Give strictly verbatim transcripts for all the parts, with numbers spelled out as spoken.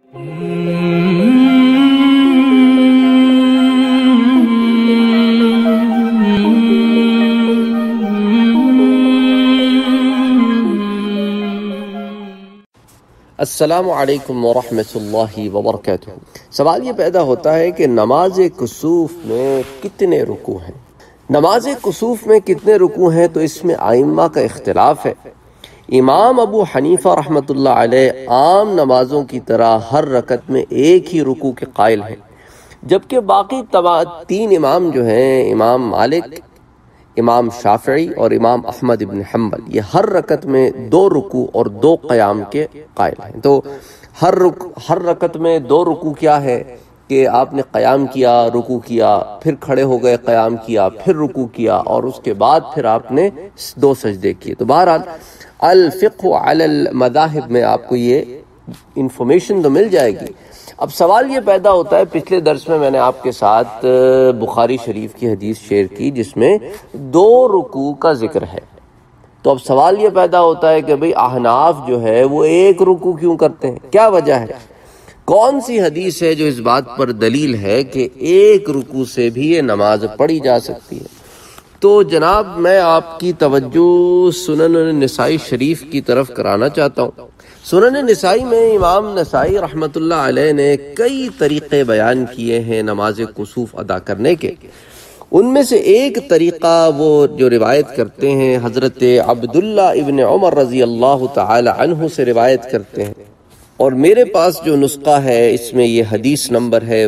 السلام علیکم ورحمۃ اللہ وبرکاتہ۔ سوال یہ پیدا ہوتا ہے کہ نماز کسوف میں کتنے رکوع ہیں؟ نماز کسوف میں کتنے رکوع ہیں تو اس میں ائمہ کا اختلاف ہے۔ امام ابو حنیفہ رحمۃ اللہ علیہ عام نمازوں کی طرح ہر رکعت میں ایک ہی رکوع کے قائل ہیں، جبکہ باقی تین امام جو ہیں، امام مالک، امام شافعی اور امام احمد ابن حنبل، یہ ہر رکعت میں دو رکوع اور دو قیام کے قائل ہیں۔ تو ہر رک ہر رکعت میں دو رکوع کیا ہے کہ آپ نے قیام کیا، رکوع کیا، پھر کھڑے ہو گئے، قیام کیا، پھر رکوع کیا، اور اس کے بعد پھر آپ نے دو سجدے کیے۔ تو بہرحال الفقہ علی المذاہب میں آپ کو یہ انفارمیشن تو مل جائے گی۔ اب سوال یہ پیدا ہوتا ہے، پچھلے درس میں میں نے آپ کے ساتھ بخاری شریف کی حدیث شیئر کی جس میں دو رکوع کا ذکر ہے۔ تو اب سوال یہ پیدا ہوتا ہے کہ بھئی احناف جو ہے وہ ایک رکوع کیوں کرتے ہیں؟ کیا وجہ ہے؟ کون سی حدیث ہے جو اس بات پر دلیل ہے کہ ایک رکوع سے بھی یہ نماز پڑھی جا سکتی ہے؟ تو جناب میں آپ کی توجہ سنن نسائی شریف کی طرف کرانا چاہتا ہوں۔ سنن نسائی میں امام نسائی رحمۃ اللہ علیہ نے کئی طریقے بیان کیے ہیں نماز کسوف ادا کرنے کے۔ ان میں سے ایک طریقہ وہ جو روایت کرتے ہیں حضرت عبداللہ ابن عمر رضی اللہ تعالی عنہ سے روایت کرتے ہیں، اور میرے پاس جو نسخہ ہے اس میں یہ حدیث نمبر ہے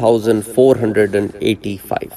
چودہ سو پچاسی۔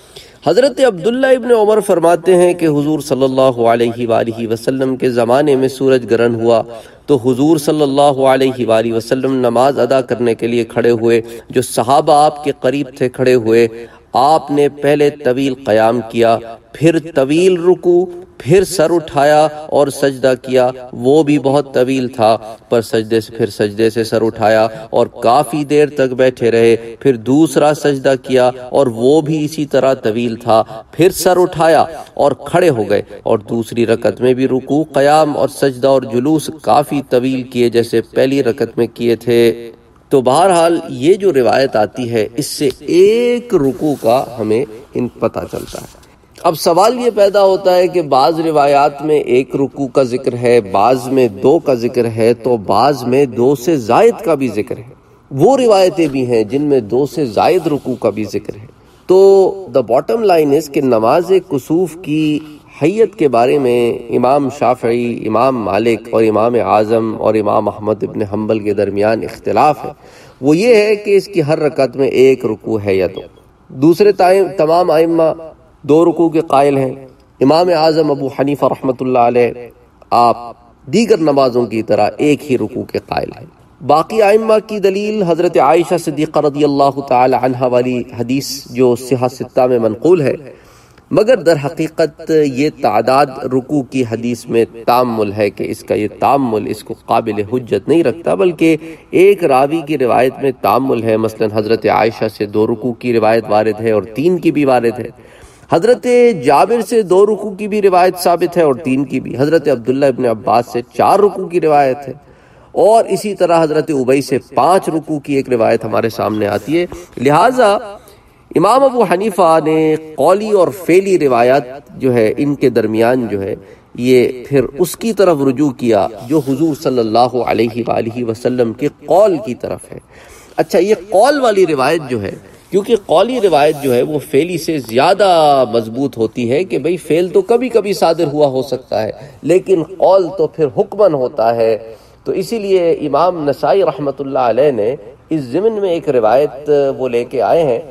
حضرت عبداللہ ابن عمر فرماتے ہیں کہ حضور صلی اللہ علیہ وآلہ وسلم کے زمانے میں سورج گرہن ہوا تو حضور صلی اللہ علیہ وآلہ وسلم نماز ادا کرنے کے لیے کھڑے ہوئے۔ جو صحابہ آپ کے قریب تھے کھڑے ہوئے، آپ نے پہلے طویل قیام کیا، پھر طویل رکوع، پھر سر اٹھایا اور سجدہ کیا، وہ بھی بہت طویل تھا، پر سجدے سے پھر سجدے سے سر اٹھایا اور کافی دیر تک بیٹھے رہے، پھر دوسرا سجدہ کیا اور وہ بھی اسی طرح طویل تھا، پھر سر اٹھایا اور کھڑے ہو گئے، اور دوسری رکعت میں بھی رکوع، قیام اور سجدہ اور جلوس کافی طویل کیے جیسے پہلی رکعت میں کیے تھے۔ تو بہرحال یہ جو روایت آتی ہے اس سے ایک رکوع کا ہمیں ان پتہ چلتا ہے۔ اب سوال یہ پیدا ہوتا ہے کہ بعض روایات میں ایک رکوع کا ذکر ہے، بعض میں دو کا ذکر ہے، تو بعض میں دو سے زائد کا بھی ذکر ہے۔ وہ روایتیں بھی ہیں جن میں دو سے زائد رکوع کا بھی ذکر ہے۔ تو دا باٹم لائن اس کہ نماز کسوف کی حیت کے بارے میں امام شافعی، امام مالک اور امام اعظم اور امام احمد ابن حنبل کے درمیان اختلاف ہے۔ وہ یہ ہے کہ اس کی ہر رکعت میں ایک رکوع ہے یا دو۔ دوسرے تمام ائمہ دو رکوع کے قائل ہیں۔ امام اعظم ابو حنیفہ رحمۃ اللہ علیہ آپ دیگر نمازوں کی طرح ایک ہی رکوع کے قائل ہیں۔ باقی ائمہ کی دلیل حضرت عائشہ صدیقہ رضی اللہ تعالی عنہا والی حدیث جو صحیح ستہ میں منقول ہے، مگر در حقیقت یہ تعداد رکوع کی حدیث میں تامل ہے کہ اس کا یہ تامل اس کو قابل حجت نہیں رکھتا، بلکہ ایک راوی کی روایت میں تامل ہے۔ مثلا حضرت عائشہ سے دو رکوع کی روایت وارد ہے اور تین کی بھی وارد ہے۔ حضرت جابر سے دو رکوع کی بھی روایت ثابت ہے اور تین کی بھی۔ حضرت عبداللہ ابن عباس سے چار رکوع کی روایت ہے، اور اسی طرح حضرت ابی سے پانچ رکوع کی ایک روایت ہمارے سامنے آتی ہے۔ لہٰذا امام ابو حنیفہ نے قولی اور فعلی روایات جو ہے ان کے درمیان جو ہے یہ پھر اس کی طرف رجوع کیا جو حضور صلی اللہ علیہ وآلہ وسلم کے قول کی طرف ہے۔ اچھا، یہ قول والی روایت جو ہے، کیونکہ قولی روایت جو ہے وہ فعلی سے زیادہ مضبوط ہوتی ہے کہ بھئی فعل تو کبھی کبھی صادر ہوا ہو سکتا ہے، لیکن قول تو پھر حکمن ہوتا ہے۔ تو اسی لیے امام نسائی رحمۃ اللہ علیہ نے اس ضمن میں ایک روایت وہ لے کے آئے ہیں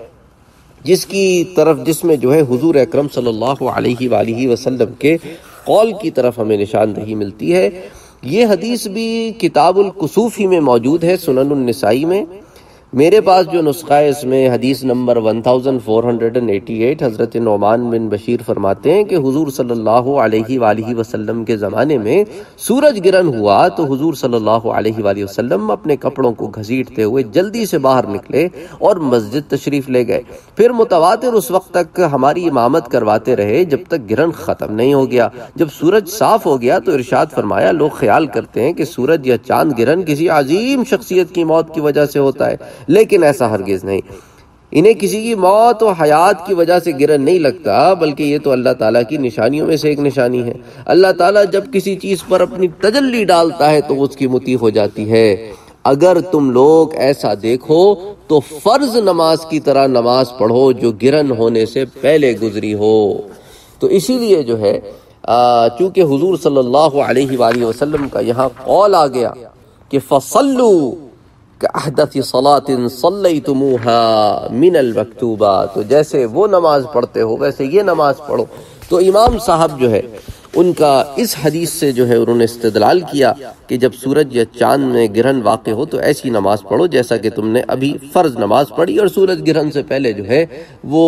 جس کی طرف جس میں جو ہے حضور اکرم صلی اللہ علیہ وآلہ وسلم کے قول کی طرف ہمیں نشاندہی ملتی ہے۔ یہ حدیث بھی کتاب الکسوف ہی میں موجود ہے، سنن النسائی میں۔ میرے پاس جو نسخہ ہے اس میں حدیث نمبر چودہ سو اٹھاسی، حضرت نعمان بن بشیر فرماتے ہیں کہ حضور صلی اللہ علیہ وآلہ وسلم کے زمانے میں سورج گرہن ہوا تو حضور صلی اللہ علیہ وآلہ وسلم اپنے کپڑوں کو گھسیٹتے ہوئے جلدی سے باہر نکلے اور مسجد تشریف لے گئے۔ پھر متواتر اس وقت تک ہماری امامت کرواتے رہے جب تک گرہن ختم نہیں ہو گیا۔ جب سورج صاف ہو گیا تو ارشاد فرمایا، لوگ خیال کرتے ہیں کہ سورج یا چاند گرہن کسی عظیم شخصیت کی موت کی وجہ سے ہوتا ہے، لیکن ایسا ہرگز نہیں۔ انہیں کسی کی موت و حیات کی وجہ سے گرہن نہیں لگتا، بلکہ یہ تو اللہ تعالیٰ کی نشانیوں میں سے ایک نشانی ہے۔ اللہ تعالیٰ جب کسی چیز پر اپنی تجلی ڈالتا ہے تو وہ اس کی مطیع ہو جاتی ہے۔ اگر تم لوگ ایسا دیکھو تو فرض نماز کی طرح نماز پڑھو جو گرہن ہونے سے پہلے گزری ہو۔ تو اسی لیے جو ہے چونکہ حضور صلی اللہ علیہ وآلہ وسلم کا یہاں قول آ گیا کہ فَصَلُّوا كَأَحْدَثِ صَلَاةٍ صَلَّيْتُمُوهَا مِنَ الْمَكْتُوبَاتِ، تو جیسے وہ نماز پڑھتے ہو ویسے یہ نماز پڑھو۔ تو امام صاحب جو ہے ان کا اس حدیث سے جو ہے انہوں نے استدلال کیا کہ جب سورج یا چاند میں گرہن واقع ہو تو ایسی نماز پڑھو جیسا کہ تم نے ابھی فرض نماز پڑھی، اور سورج گرہن سے پہلے جو ہے وہ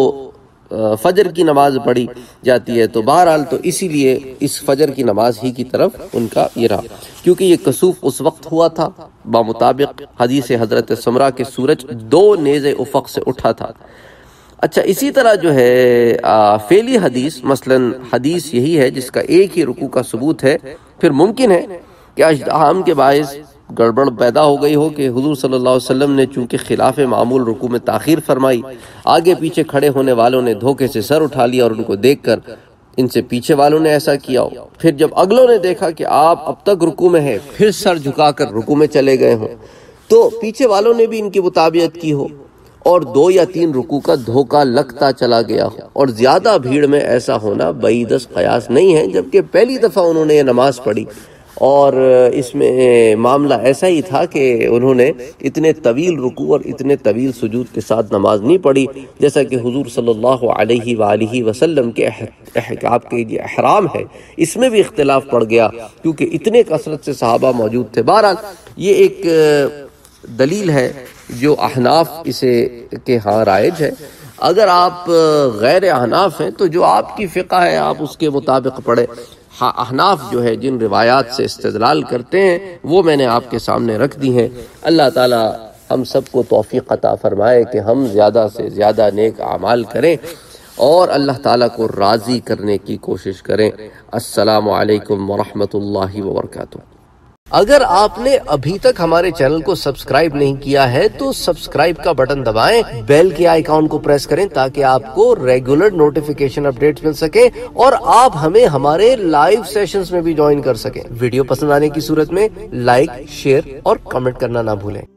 فجر کی نماز پڑھی جاتی ہے۔ تو بہرحال تو اسی لیے اس فجر کی نماز ہی کی طرف ان کا یہ رہا، کیونکہ یہ کسوف اس وقت ہوا تھا بمطابق حدیث حضرت سمرہ کے سورج دو نیزے افق سے اٹھا تھا۔ اچھا، اسی طرح جو ہے فعلی حدیث، مثلا حدیث یہی ہے جس کا ایک ہی رکوع کا ثبوت ہے، پھر ممکن ہے کہ اجتحام کے باعث گڑبڑ پیدا ہو گئی ہو کہ حضور صلی اللہ علیہ وسلم نے چونکہ خلاف معمول رکوع میں تاخیر فرمائی، آگے پیچھے کھڑے ہونے والوں نے دھوکے سے سر اٹھا لیا اور ان کو دیکھ کر ان سے پیچھے والوں نے ایسا کیا ہو۔ پھر جب اگلوں نے دیکھا کہ آپ اب تک رکوع میں ہیں، پھر سر جھکا کر رکوع میں چلے گئے ہوں، تو پیچھے والوں نے بھی ان کی مطابقت کی ہو اور دو یا تین رکوع کا دھوکہ لگتا چلا گیا ہو، اور زیادہ بھیڑ میں ایسا ہونا بعید از قیاس نہیں ہے، جبکہ پہلی دفعہ انہوں نے یہ نماز پڑھی اور اس میں معاملہ ایسا ہی تھا کہ انہوں نے اتنے طویل رکوع اور اتنے طویل سجود کے ساتھ نماز نہیں پڑھی، جیسا کہ حضور صلی اللہ علیہ وآلہ وسلم کے احکام کے یہ احرام ہے اس میں بھی اختلاف پڑ گیا، کیونکہ اتنے کثرت سے صحابہ موجود تھے۔ بہرحال یہ ایک دلیل ہے جو احناف اسے کے ہاں رائج ہے۔ اگر آپ غیر احناف ہیں تو جو آپ کی فقہ ہے آپ اس کے مطابق پڑھیں۔ ہاں، احناف جو ہے جن روایات سے استدلال کرتے ہیں وہ میں نے آپ کے سامنے رکھ دی ہیں۔ اللہ تعالی ہم سب کو توفیق عطا فرمائے کہ ہم زیادہ سے زیادہ نیک اعمال کریں اور اللہ تعالیٰ کو راضی کرنے کی کوشش کریں۔ السلام علیکم ورحمۃ اللہ وبرکاتہ۔ اگر آپ نے ابھی تک ہمارے چینل کو سبسکرائب نہیں کیا ہے تو سبسکرائب کا بٹن دبائیں، بیل کے آئیکن کو پریس کریں تاکہ آپ کو ریگولر نوٹیفیکیشن اپڈیٹس مل سکے اور آپ ہمیں ہمارے لائیو سیشنز میں بھی جوائن کر سکیں۔ ویڈیو پسند آنے کی صورت میں لائک، شیئر اور کمنٹ کرنا نہ بھولیں۔